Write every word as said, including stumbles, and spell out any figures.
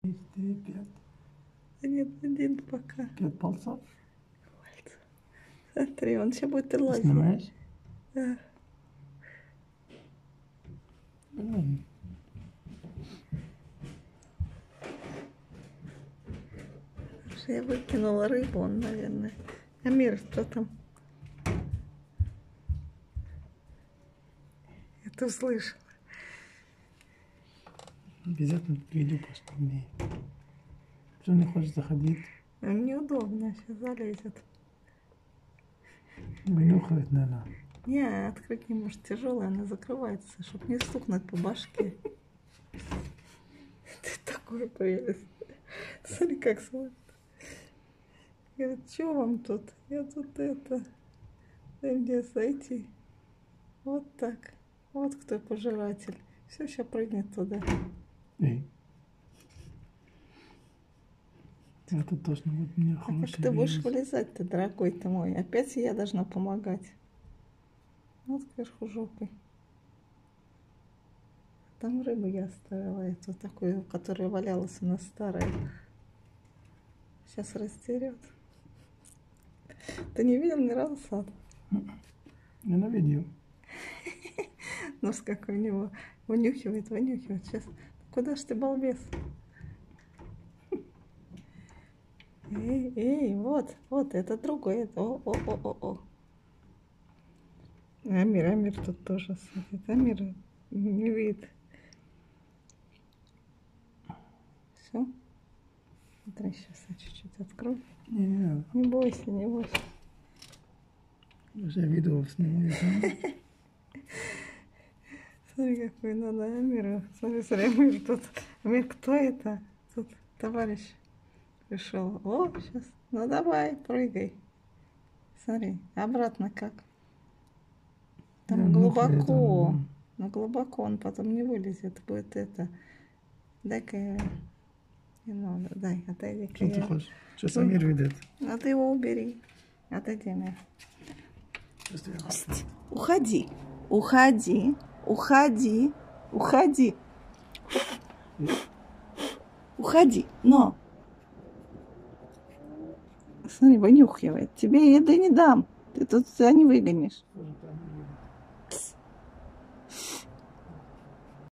Четыре, пять. Нет, один пока. Пять пальцев. Смотри, он сейчас будет лазить. Снимаешь? Да. Блин. Я выкинула рыбу, он, наверное. Амир, что там? Я это услышала. Обязательно видео посмотри. Что не хочешь заходить? Неудобно, сейчас залезет. Вынюхает, наверное. Не, открыть не может, тяжелая, она закрывается, чтобы не стукнуть по башке. Ты такой прелесть. Смотри, как смотрит. Говорит, что вам тут? Я тут это... Дай мне зайти. Вот так. Вот кто пожиратель. Все, сейчас прыгнет туда. Эй. Это точно будет мне А хороший как ты будешь вирус. вылезать-то, дорогой ты мой? Опять я должна помогать. Вот кверху жопой. Там рыбу я оставила, эту такую, которая валялась у нас старая. Сейчас растерет. Ты не видел ни разу сад? Я на видео. Нос как у него вынюхивает, вынюхивает. Сейчас. Куда ж ты, балбес? Эй, эй, вот, вот, это другой. Это, о, о, о, о, о. Амир, Амир тут тоже сидит. Амир не видит. Все. Смотри, сейчас я чуть-чуть открою. Не, не надо. Не бойся, не бойся. Уже видео снимаю. Смотри, какой надо Амиру. Смотри, смотри, Амир тут. Амир, кто это? Тут товарищ пришел. О, сейчас. Ну давай, прыгай. Смотри, обратно как. Там Я глубоко. нюхаю, там, Но глубоко он потом не вылезет. Будет это. Дай-ка я... Не надо, дай, отойди-ка Что ты я. хочешь? Сейчас Амир видит. А ты его убери. Отойди, Амир. Сейчас я... Уходи, уходи, уходи, уходи. Уходи, но. Смотри, вынюхивает. Тебе еды не дам. Ты тут себя не выгонишь.